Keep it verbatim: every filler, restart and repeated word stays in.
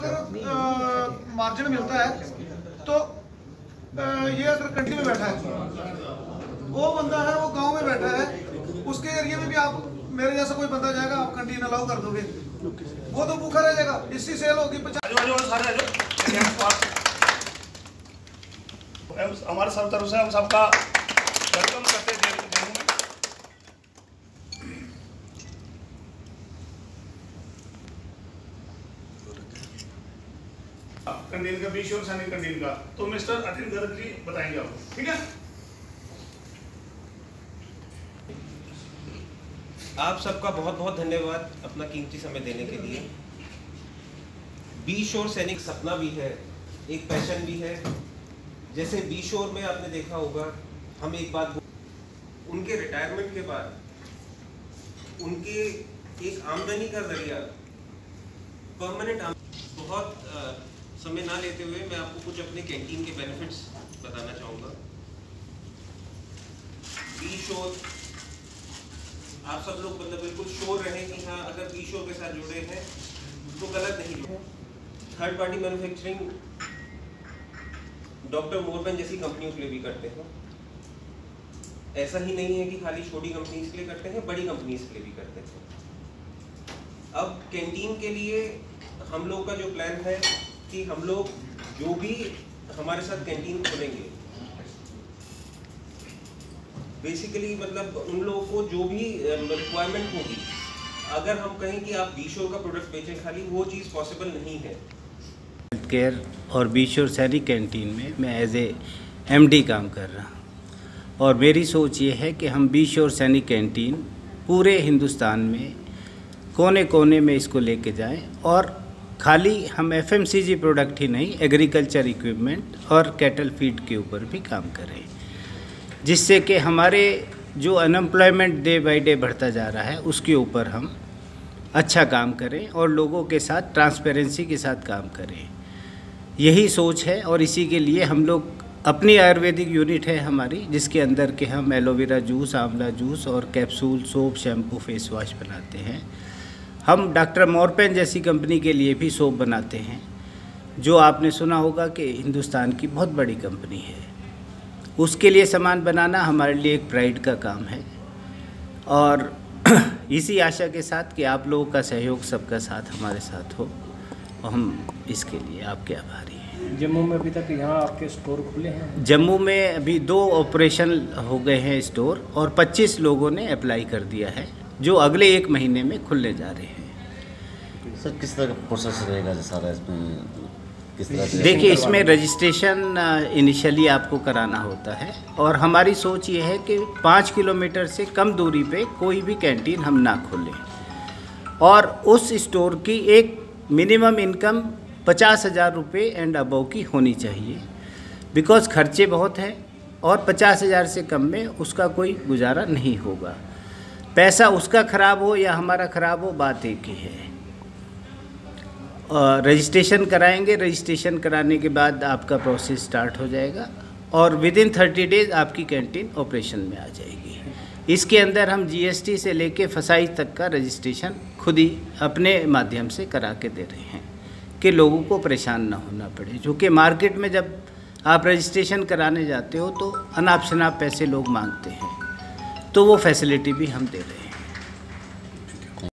अगर मार्जिन मिलता है तो आ, ये अगर कंट्री में बैठा है, वो बंदा है वो गांव में बैठा है, उसके एरिया में भी आप मेरे जैसा कोई बंदा जाएगा, आप कैंटीन अलाउ कर दोगे, वो तो भूखा रह जाएगा। इससे सेल होगी हमारे सब तरफ से हम सबका वेलकम करते हैं जम्मू में। कैंटीन का बीस और सैनिक कैंटीन का तो मिस्टर अतिन गर्ग जी बताएंगे आपको, ठीक है। आप सबका बहुत बहुत धन्यवाद अपना कीमती समय देने के लिए। बी शोर सैनिक सपना भी है, एक पैशन भी है। जैसे बी शोर में आपने देखा होगा, हम एक बात, उनके रिटायरमेंट के बाद उनके एक आमदनी का जरिया परमानेंट, बहुत आ, समय ना लेते हुए मैं आपको कुछ अपने कैंटीन के बेनिफिट्स बताना चाहूँगा। बी शोर, आप सब लोग मतलब बिल्कुल श्योर रहें कि हाँ, अगर बी शोर के साथ जुड़े हैं तो गलत नहीं जुड़े। Third party manufacturing doctor Morepen जैसी कंपनियों के लिए भी करते हैं। ऐसा ही नहीं है कि खाली छोटी कंपनीज के लिए करते हैं, बड़ी कंपनीज के लिए भी करते हैं। अब कैंटीन के लिए हम लोग का जो प्लान है कि हम लोग जो भी हमारे साथ कैंटीन खोलेंगे, बेसिकली मतलब उन लोगों को जो भी रिक्वायरमेंट होगी, अगर हम कहें कि आप बी शोर का प्रोडक्ट बेचें खाली, वो चीज़ पॉसिबल नहीं है। हेल्थ केयर और बी शोर सैनिक कैंटीन में मैं एज ए एम डी काम कर रहा हूँ, और मेरी सोच ये है कि हम बी शोर सैनिक कैंटीन पूरे हिंदुस्तान में कोने कोने में इसको लेके जाएं, और खाली हम F M C G product ही नहीं, एग्रीकल्चर इक्विपमेंट और कैटल फीड के ऊपर भी काम करें, जिससे कि हमारे जो अनएम्प्लॉयमेंट डे बाय डे बढ़ता जा रहा है उसके ऊपर हम अच्छा काम करें और लोगों के साथ ट्रांसपेरेंसी के साथ काम करें। यही सोच है, और इसी के लिए हम लोग अपनी आयुर्वेदिक यूनिट है हमारी, जिसके अंदर के हम एलोवेरा जूस, आंवला जूस और capsule, soap, shampoo, face wash बनाते हैं। हम डॉक्टर मोरपेन जैसी कंपनी के लिए भी सोप बनाते हैं, जो आपने सुना होगा कि हिंदुस्तान की बहुत बड़ी कंपनी है। उसके लिए सामान बनाना हमारे लिए एक प्राइड का काम है, और इसी आशा के साथ कि आप लोगों का सहयोग, सबका साथ हमारे साथ हो, और हम इसके लिए आपके आभारी हैं। जम्मू में अभी तक यहाँ आपके स्टोर खुले हैं? जम्मू में अभी दो ऑपरेशन हो गए हैं स्टोर, और पच्चीस लोगों ने अप्लाई कर दिया है, जो अगले एक महीने में खुलने जा रहे हैं। सर किस तरह का प्रोसेस रहेगा सारा इसमें, किस तरह से? देखिए, इसमें रजिस्ट्रेशन इनिशियली आपको कराना होता है, और हमारी सोच ये है कि पाँच किलोमीटर से कम दूरी पे कोई भी कैंटीन हम ना खोलें, और उस स्टोर की एक मिनिमम इनकम पचास हज़ार रुपये एंड अबव की होनी चाहिए, बिकॉज़ खर्चे बहुत हैं, और पचास हज़ार से कम में उसका कोई गुजारा नहीं होगा। पैसा उसका ख़राब हो या हमारा ख़राब हो, बात एक ही है। रजिस्ट्रेशन कराएंगे, रजिस्ट्रेशन कराने के बाद आपका प्रोसेस स्टार्ट हो जाएगा, और विद इन थर्टी डेज़ आपकी कैंटीन ऑपरेशन में आ जाएगी। इसके अंदर हम जी एस टी से लेके फसाई तक का रजिस्ट्रेशन खुद ही अपने माध्यम से करा के दे रहे हैं, कि लोगों को परेशान ना होना पड़े। जो कि मार्केट में जब आप रजिस्ट्रेशन कराने जाते हो तो अनाप शनाप पैसे लोग मांगते हैं, तो वो फैसिलिटी भी हम दे रहे हैं।